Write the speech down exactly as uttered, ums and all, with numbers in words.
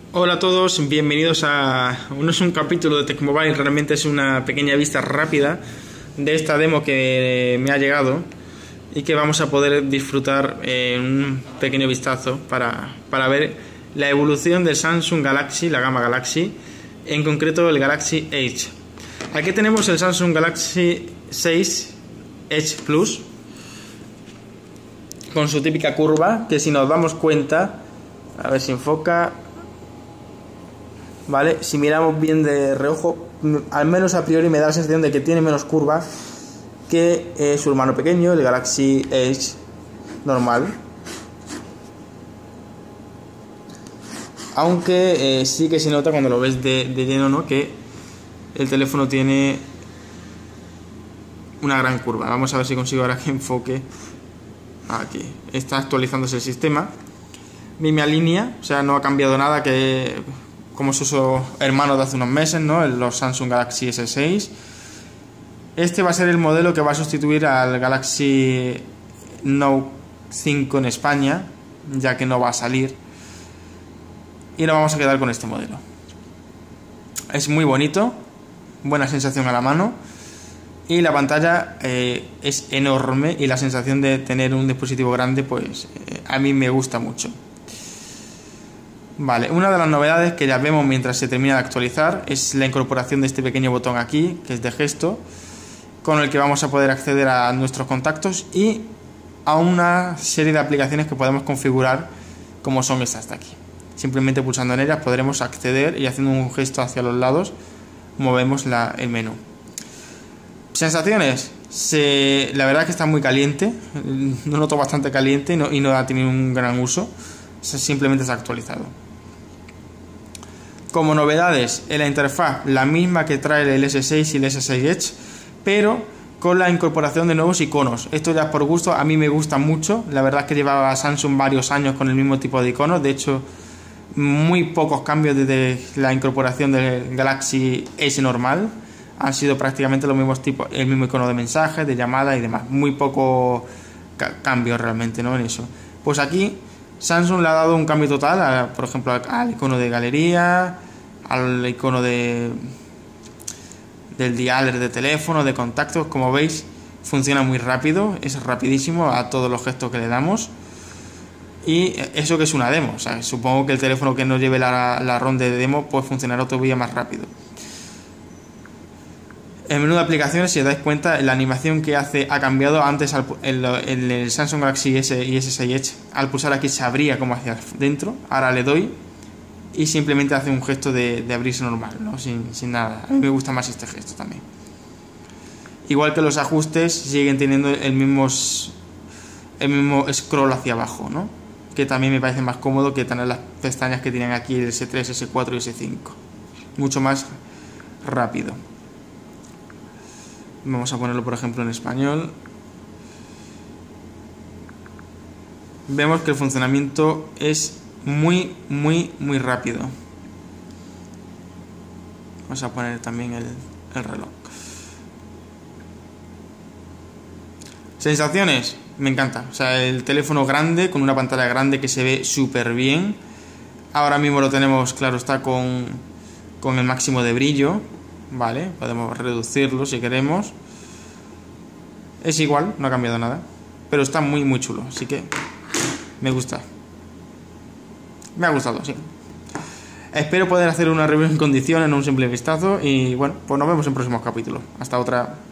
Hola a todos, bienvenidos a... No es un capítulo de Tecmobile, realmente es una pequeña vista rápida de esta demo que me ha llegado y que vamos a poder disfrutar en un pequeño vistazo para, para ver la evolución del Samsung Galaxy, la gama Galaxy, en concreto el Galaxy Edge. Aquí tenemos el Samsung Galaxy seis Edge Plus con su típica curva, que si nos damos cuenta, a ver si enfoca, vale, si miramos bien de reojo, al menos a priori me da la sensación de que tiene menos curva que eh, su hermano pequeño, el Galaxy Edge normal. Aunque eh, sí que se nota cuando lo ves de, de lleno, ¿no?, que el teléfono tiene una gran curva. Vamos a ver si consigo ahora que enfoque. Aquí está actualizándose el sistema. Misma línea, o sea, no ha cambiado nada, que como sus hermanos de hace unos meses, ¿no?, los Samsung Galaxy ese seis. Este va a ser el modelo que va a sustituir al Galaxy Note cinco en España, ya que no va a salir. Y nos vamos a quedar con este modelo. Es muy bonito, buena sensación a la mano. Y la pantalla eh, es enorme, y la sensación de tener un dispositivo grande, pues eh, a mí me gusta mucho. Vale, una de las novedades que ya vemos mientras se termina de actualizar es la incorporación de este pequeño botón aquí, que es de gesto, con el que vamos a poder acceder a nuestros contactos y a una serie de aplicaciones que podemos configurar, como son estas de aquí. Simplemente pulsando en ellas podremos acceder, y haciendo un gesto hacia los lados movemos la, el menú. Sensaciones, se, la verdad es que está muy caliente, lo noto bastante caliente y no, y no ha tenido un gran uso, simplemente se ha actualizado. Como novedades, en la interfaz la misma que trae el ese seis y el ese seis Edge, pero con la incorporación de nuevos iconos. Esto ya es por gusto, a mí me gusta mucho. La verdad es que llevaba Samsung varios años con el mismo tipo de iconos, de hecho muy pocos cambios desde la incorporación del Galaxy S normal. Han sido prácticamente los mismos tipos, el mismo icono de mensajes, de llamadas y demás. Muy poco ca cambio realmente, ¿no?, en eso. Pues aquí Samsung le ha dado un cambio total, a, por ejemplo, al, al icono de galería, al icono de del dialer de teléfono, de contactos. Como veis, funciona muy rápido, es rapidísimo a todos los gestos que le damos. Y eso que es una demo, o sea, supongo que el teléfono que no lleve la, la ROM de demo pues funcionará todavía más rápido. El menú de aplicaciones, si os dais cuenta, la animación que hace ha cambiado. Antes el, el, el Samsung Galaxy S y ese seis Edge, al pulsar aquí se abría como hacia dentro. Ahora le doy y simplemente hace un gesto de, de abrirse normal, ¿no?, sin, sin nada. A mí me gusta más este gesto también. Igual que los ajustes siguen teniendo el mismo, el mismo scroll hacia abajo, ¿no?, que también me parece más cómodo que tener las pestañas que tienen aquí el ese tres, ese cuatro y ese cinco. Mucho más rápido. Vamos a ponerlo, por ejemplo, en español. Vemos que el funcionamiento es muy, muy, muy rápido. Vamos a poner también el, el reloj. Sensaciones, me encanta. O sea, el teléfono grande, con una pantalla grande que se ve súper bien. Ahora mismo lo tenemos, claro, está con, con el máximo de brillo. Vale, podemos reducirlo si queremos. Es igual, no ha cambiado nada, pero está muy muy chulo, así que me gusta. Me ha gustado, sí. Espero poder hacer una review en condiciones, en un simple vistazo. Y bueno, pues nos vemos en próximos capítulos. Hasta otra.